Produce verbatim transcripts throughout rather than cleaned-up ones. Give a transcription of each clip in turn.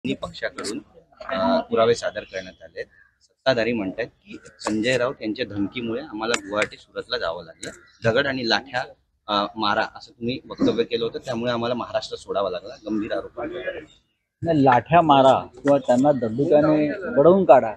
दोन्ही पक्षाकडून अ, पुरावे सादर करण्यात आले. सत्ताधारी म्हणतात की संजय राऊत यांच्या धमकीमुळे आम्हाला गुवाहाटी सुरतला जावं लागलं. दगड आणि लाठ्या अ, मारा असं तुम्ही वक्तव्य केलं होतं, त्यामुळे आम्हाला महाराष्ट्र सोडावा लागला. गंभीर आरोप आहे. नाही, लाठ्या मारा किंवा त्यांना दंडुकाने बडवून काढा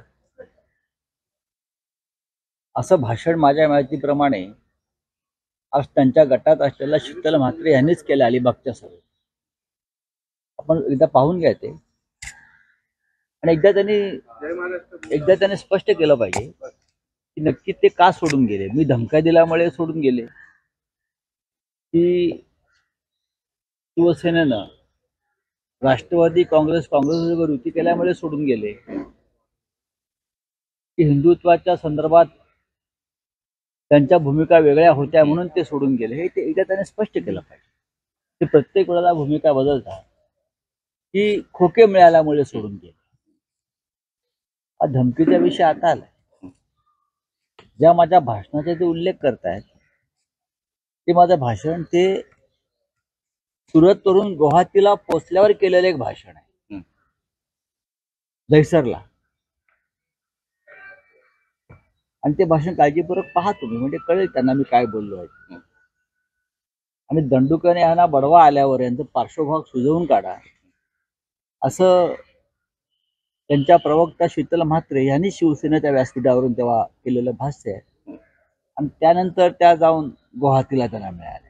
असं भाषण माझ्या माहितीप्रमाणे आज त्यांच्या गटात असलेल्या शीतल म्हात्रे यांनीच केलं अलिबागच्या सभेत. आपण एकदा पाहून घ्या ते, आणि एकदा त्यांनी एकदा त्यांनी स्पष्ट केलं पाहिजे की नक्की ते का सोडून गेले. मी धमक्या दिल्यामुळे सोडून गेले की शिवसेनेनं राष्ट्रवादी काँग्रेस काँग्रेसबरोबर युती केल्यामुळे सोडून गेले, की हिंदुत्वाच्या संदर्भात त्यांच्या भूमिका वेगळ्या होत्या म्हणून ते सोडून गेले, हे ते एकदा त्याने स्पष्ट केलं पाहिजे. ते प्रत्येक वेळेला भूमिका बदलतात की खोके मिळाल्यामुळे सोडून गेले. हा धमकीचा विषय आता आलाय. ज्या माझ्या भाषणाचा ते उल्लेख करतायत ते माझं भाषण ते सुरतवरून गुवाहाटीला पोहोचल्यावर केलेलं एक भाषण आहे, जैसरला. आणि ते भाषण काळजीपूर्वक पहा तुम्ही, म्हणजे कळेल त्यांना मी काय बोललो आहे. आणि दंडुकाने यांना बडवा आल्यावर यांचं पार्श्वभाग सुजवून काढा असं त्यांच्या प्रवक्ता शीतल म्हात्रे यांनी शिवसेनेच्या व्यासपीठावरून तेव्हा केलेलं भाष्य आहे. आणि त्यानंतर त्या जाऊन गुवाहाटीला त्यांना मिळाल्या.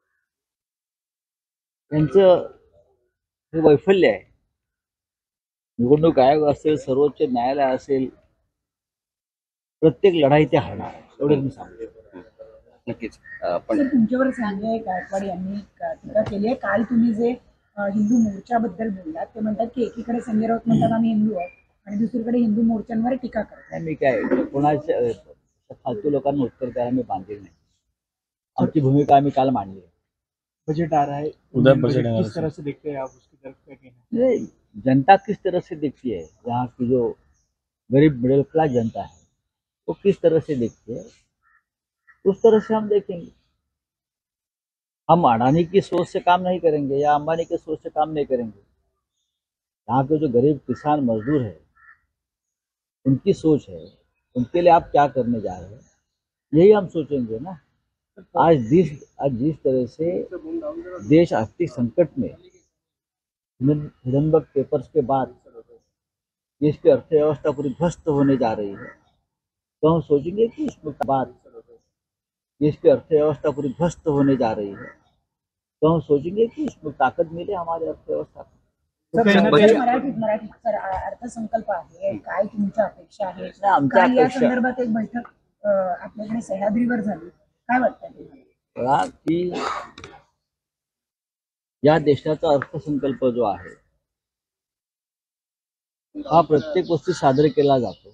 यांचं हे वैफल्य आहे. निवडणूक आयोग असेल, सर्वोच्च न्यायालय असेल, प्रत्येक लढाई ते हरणार, एवढंच मी सांगतो. नक्कीच. अ, पण तुमच्यावर संजय गायकवाड यांनी टीका केली आहे. काल तुम्ही जे हिंदू मोर्चाबद्दल बोललात ते म्हणतात की एकीकडे संजय राऊत म्हणतात आम्ही हिंदू आहोत आणि दुसरीकडे हिंदू मोर्चांवर टीका करतात. मी काय कोणाच्या फालतू लोकांना उत्तर द्यायला मी बांधील नाही. आमची भूमिका आम्ही काल मांडली. बजट आ रहा है, उधर बजट किस तरह से देखते हैं आप, उसकी तरफ क्या कहना है? जनता किस तरह से देखती है, यहाँ की जो गरीब मिडिल क्लास जनता है वो किस तरह से देखती है, उस तरह से हम देखेंगे. हम अडानी की सोच से काम नहीं करेंगे या अंबानी की सोच से काम नहीं करेंगे. यहाँ के जो गरीब किसान मजदूर है उनकी सोच है, उनके लिए आप क्या करने जा रहे हैं, यही हम सोचेंगे ना. आज जिस आज जिस तरह से देश आर्थिक संकट में, हिडनबर्ग पेपर्स के बाद देश की अर्थव्यवस्था पूरी ध्वस्त होने जा रही है, तो हम सोचेंगे कि इसके बाद देश की अर्थव्यवस्था पूरी ध्वस्त होने जा रही है, तो हम सोचेंगे कि इसमें ताकत मिले हमारी अर्थव्यवस्था को. मराठीत मराठीत सर अर्थसंकल्प आहे, काय तुमच्या अपेक्षा आहे? काल या संदर्भात एक बैठक आपल्याकडे सह्याद्रीवर झाली, काय वाटतं की या देशाचा अर्थसंकल्प जो आहे हा प्रत्येक गोष्टी सादर केला जातो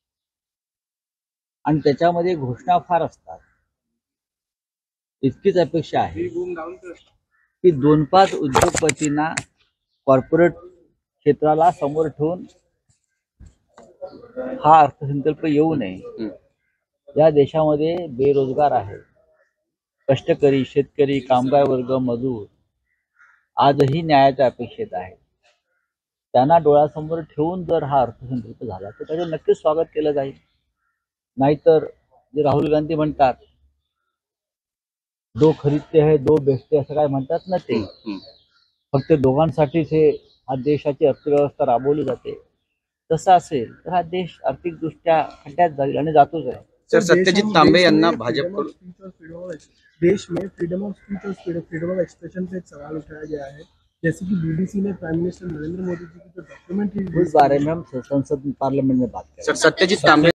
आणि त्याच्यामध्ये घोषणा फार असतात. इतकीच अपेक्षा आहे की दोन पाच उद्योगपतींना कॉर्पोरेट क्षेत्राला समोर ठेवून हा अर्थसंकल्प येऊ नये. या देशामध्ये बेरोजगार आहे, कष्टकरी, शेतकरी, कामगार वर्ग, मजूर आजही न्यायाच्या अपेक्षेत आहे. त्यांना डोळ्यासमोर ठेवून जर हा अर्थसंकल्प झाला तर त्याचं नक्कीच स्वागत केलं जाईल. नाहीतर जे राहुल गांधी म्हणतात दो खरीदते है दो बेचते असं काय म्हणतात ना, ते फक्त दोघांसाठीच हे हा देशाची अर्थव्यवस्था राबवली जाते, तसं असेल तर हा देश आर्थिकदृष्ट्या खड्ड्यात जाईल आणि जातोच आहे. सर, सत्यजित तांबे यांना भाजप देश में फ्रीडम ऑफ स्पीच और फ्रीडम ऑफ एक्सप्रेशन पे एक सवाल उठाया गया है, जैसे कि बीबीसी ने प्राइम मिनिस्टर नरेंद्र मोदी जी की जो डॉक्यूमेंट्री, उस बारे में हम संसद पार्लियामेंट में बात करें. सर, सत्यजित तांबे